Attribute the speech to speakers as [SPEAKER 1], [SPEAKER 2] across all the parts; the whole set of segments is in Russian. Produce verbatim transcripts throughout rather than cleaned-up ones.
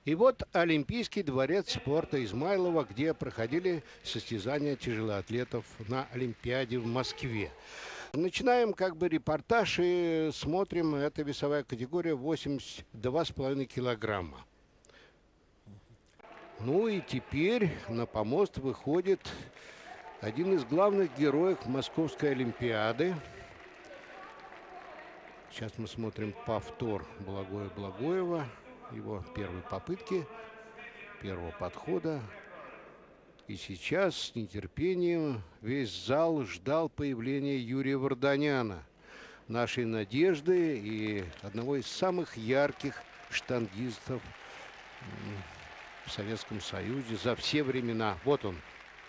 [SPEAKER 1] И вот Олимпийский дворец спорта Измайлова, где проходили состязания тяжелоатлетов на Олимпиаде в Москве. Начинаем как бы репортаж и смотрим, это весовая категория восемьдесят два с половиной килограмма. Ну и теперь на помост выходит один из главных героев Московской Олимпиады. Сейчас мы смотрим повтор Благоя Благоева, его первой попытки, первого подхода. И сейчас с нетерпением весь зал ждал появления Юрия Варданяна, нашей надежды и одного из самых ярких штангистов в Советском Союзе за все времена. Вот он.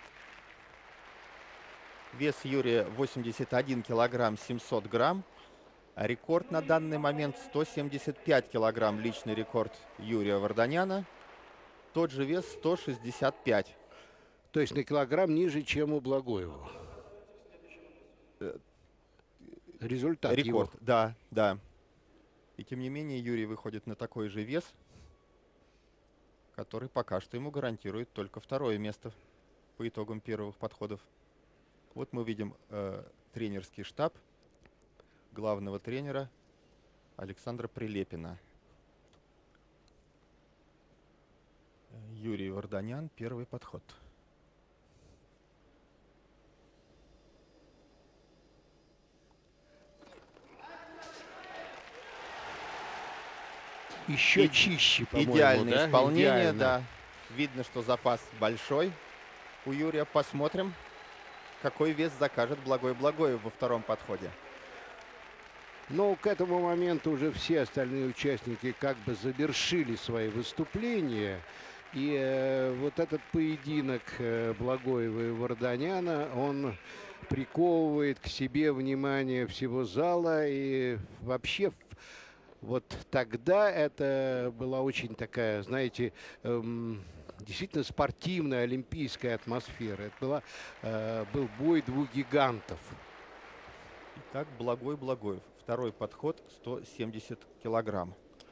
[SPEAKER 2] Вес Юрия восемьдесят один килограмм семьсот грамм. А рекорд на данный момент сто семьдесят пять килограмм, личный рекорд Юрия Варданяна. Тот же вес сто шестьдесят пять.
[SPEAKER 1] То есть на килограмм ниже, чем у Благоева. Результат
[SPEAKER 2] Рекорд,
[SPEAKER 1] его.
[SPEAKER 2] да, да. И тем не менее Юрий выходит на такой же вес, который пока что ему гарантирует только второе место по итогам первых подходов. Вот мы видим э, тренерский штаб главного тренера Александра Прилепина. Юрий Варданян, первый подход.
[SPEAKER 1] Еще
[SPEAKER 2] И,
[SPEAKER 1] чище, по-моему,
[SPEAKER 2] идеальное
[SPEAKER 1] да?
[SPEAKER 2] исполнение,
[SPEAKER 1] Идеально.
[SPEAKER 2] да. Видно, что запас большой у Юрия. Посмотрим, какой вес закажет Благой Благоев во втором подходе.
[SPEAKER 1] Но к этому моменту уже все остальные участники как бы завершили свои выступления. И э, вот этот поединок э, Благоева и Варданяна, он приковывает к себе внимание всего зала. И вообще вот тогда это была очень такая, знаете, эм, действительно спортивная олимпийская атмосфера. Это была, э, был бой двух гигантов.
[SPEAKER 2] Итак, Благой Благоев. Второй подход, сто семьдесят килограмм.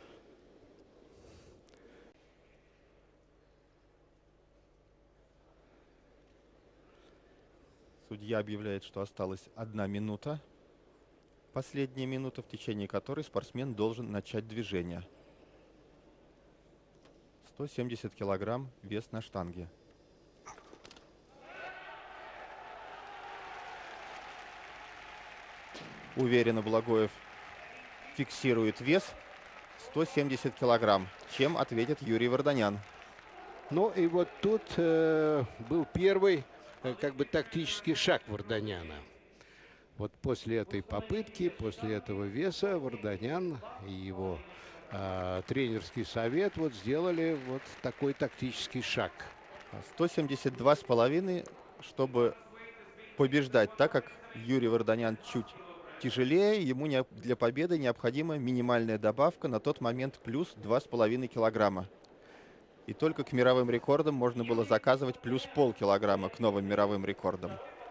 [SPEAKER 2] Судья объявляет, что осталась одна минута. Последняя минута, в течение которой спортсмен должен начать движение. сто семьдесят килограмм, вес на штанге. Уверенно Благоев фиксирует вес сто семьдесят килограмм. Чем ответит Юрий Варданян?
[SPEAKER 1] Ну и вот тут э, был первый э, как бы тактический шаг Варданяна. Вот после этой попытки, после этого веса Варданян и его э, тренерский совет вот сделали вот такой тактический шаг.
[SPEAKER 2] сто семьдесят два с половиной, чтобы побеждать, так как Юрий Варданян чуть тяжелее, ему не, для победы необходима минимальная добавка на тот момент плюс два с половиной килограмма. И только к мировым рекордам можно было заказывать плюс полкилограмма к новым мировым рекордам.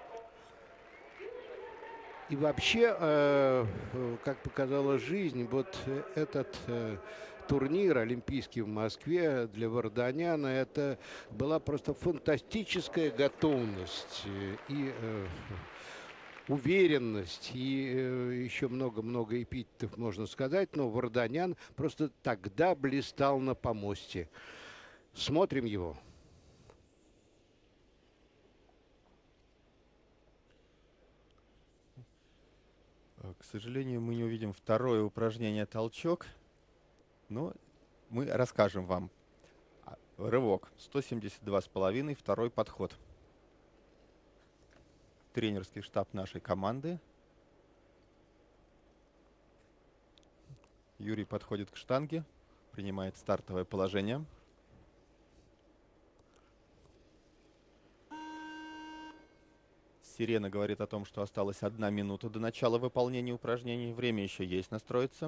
[SPEAKER 1] И вообще, э, как показала жизнь, вот этот э, турнир олимпийский в Москве для Варданяна, это была просто фантастическая готовность и э, уверенность, и э, еще много-много эпитетов можно сказать, но Варданян просто тогда блистал на помосте. Смотрим его.
[SPEAKER 2] К сожалению, мы не увидим второе упражнение «Толчок», но мы расскажем вам. Рывок сто семьдесят два с половиной, второй подход. Тренерский штаб нашей команды. Юрий подходит к штанге, принимает стартовое положение. Сирена говорит о том, что осталась одна минута до начала выполнения упражнений. Время еще есть настроиться.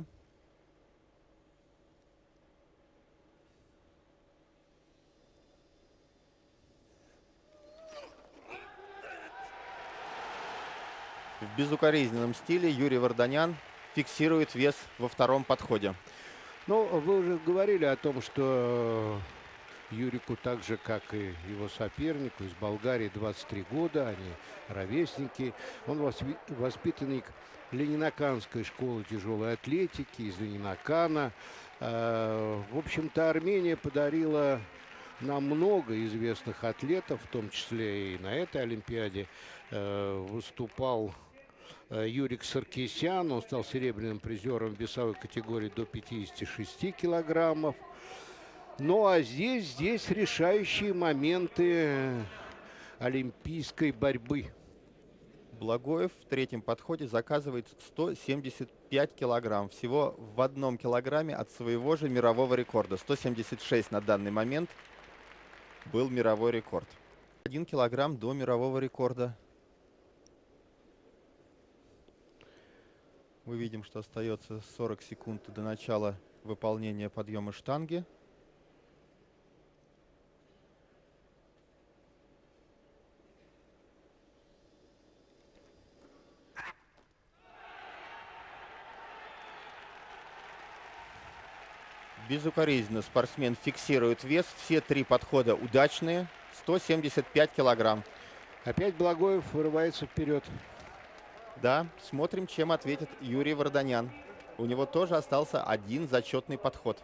[SPEAKER 2] В безукоризненном стиле Юрий Варданян фиксирует вес во втором подходе.
[SPEAKER 1] Ну, вы уже говорили о том, что Юрику, так же, как и его сопернику из Болгарии, двадцать три года, они ровесники. Он восви- воспитанник Ленинаканской школы тяжелой атлетики из Ленинакана. Э, В общем-то, Армения подарила нам много известных атлетов, в том числе и на этой Олимпиаде э, выступал э, Юрик Саркисян. Он стал серебряным призером в весовой категории до пятидесяти шести килограммов. Ну а здесь, здесь решающие моменты олимпийской борьбы.
[SPEAKER 2] Благоев в третьем подходе заказывает сто семьдесят пять килограмм. Всего в одном килограмме от своего же мирового рекорда. сто семьдесят шесть на данный момент был мировой рекорд. Один килограмм до мирового рекорда. Мы видим, что остается сорок секунд до начала выполнения подъема штанги. Безукоризненно спортсмен фиксирует вес. Все три подхода удачные. сто семьдесят пять килограмм.
[SPEAKER 1] Опять Благоев вырывается вперед.
[SPEAKER 2] Да, смотрим, чем ответит Юрий Варданян. У него тоже остался один зачетный подход.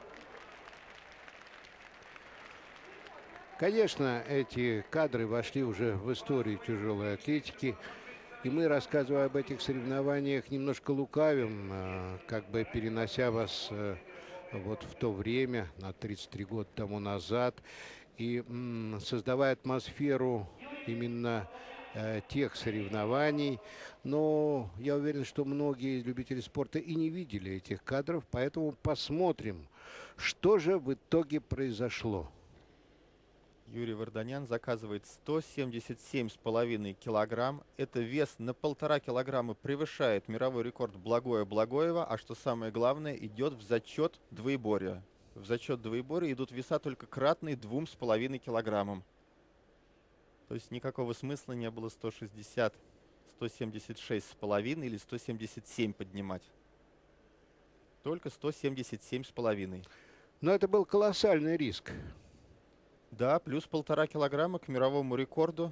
[SPEAKER 1] Конечно, эти кадры вошли уже в историю тяжелой атлетики. И мы, рассказывая об этих соревнованиях, немножко лукавим, э, как бы перенося вас э, вот в то время, на тридцать три года тому назад, и м, создавая атмосферу именно э, тех соревнований. Но я уверен, что многие любители спорта и не видели этих кадров, поэтому посмотрим, что же в итоге произошло.
[SPEAKER 2] Юрий Варданян заказывает сто семьдесят семь с половиной килограмм. Это вес на полтора килограмма превышает мировой рекорд Благоя Благоева, а что самое главное, идет в зачет двоеборья. В зачет двоеборья идут веса только кратные двум с половиной килограммам. То есть никакого смысла не было сто шестьдесят, сто семьдесят шесть с половиной или сто семьдесят семь поднимать. Только сто семьдесят семь с половиной.
[SPEAKER 1] Но это был колоссальный риск.
[SPEAKER 2] Да, плюс полтора килограмма к мировому рекорду.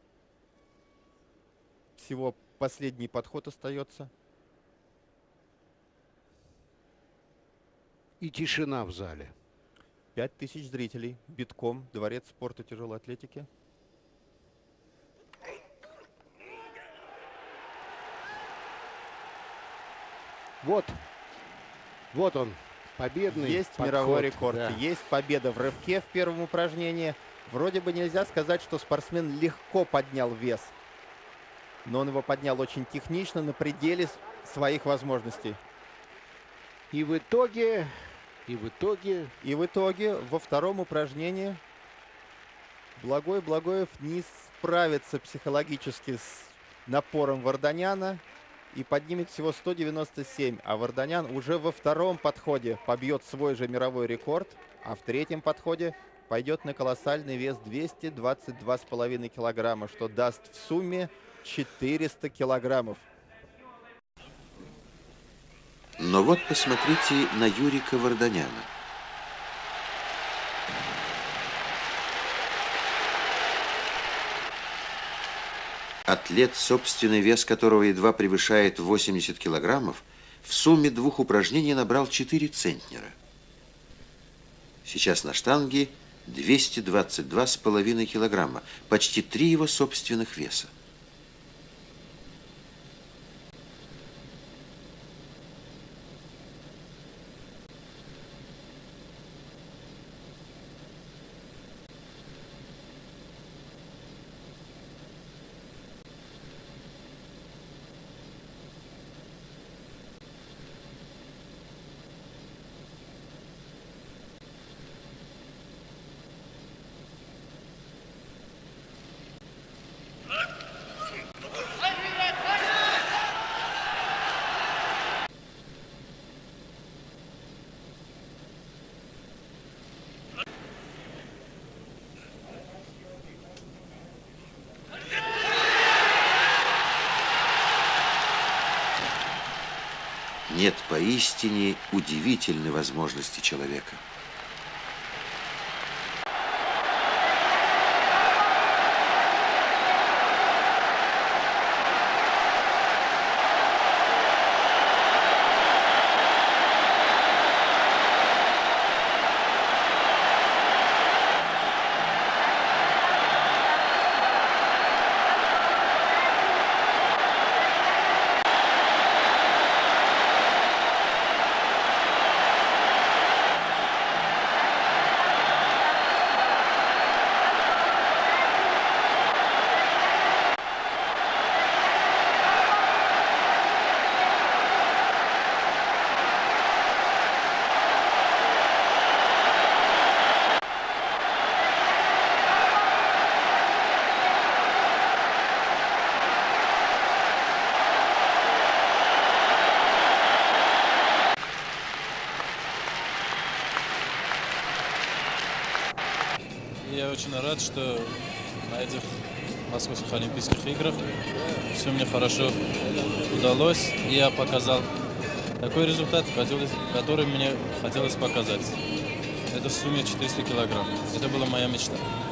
[SPEAKER 2] Всего последний подход остается.
[SPEAKER 1] И тишина в зале.
[SPEAKER 2] Пять тысяч зрителей, битком, дворец спорта тяжелой атлетики.
[SPEAKER 1] Вот, вот он, победный
[SPEAKER 2] Есть
[SPEAKER 1] подход,
[SPEAKER 2] мировой рекорд,
[SPEAKER 1] да.
[SPEAKER 2] есть победа в рывке в первом упражнении. Вроде бы нельзя сказать, что спортсмен легко поднял вес. Но он его поднял очень технично, на пределе своих возможностей.
[SPEAKER 1] И в итоге, и в итоге...
[SPEAKER 2] И в итоге во втором упражнении Благой Благоев не справится психологически с напором Варданяна и поднимет всего сто девяносто семь. А Варданян уже во втором подходе побьет свой же мировой рекорд, а в третьем подходе пойдет на колоссальный вес двести двадцать два с половиной килограмма, что даст в сумме четыреста килограммов.
[SPEAKER 3] Но вот посмотрите на Юрика Варданяна. Атлет, собственный вес которого едва превышает восемьдесят килограммов, в сумме двух упражнений набрал четыре центнера. Сейчас на штанге двести двадцать два с половиной килограмма, почти три его собственных веса. Нет, поистине удивительны возможности человека.
[SPEAKER 4] Я очень рад, что на этих Московских Олимпийских играх все мне хорошо удалось. И я показал такой результат, который мне хотелось показать. Это в сумме четыреста килограмм. Это была моя мечта.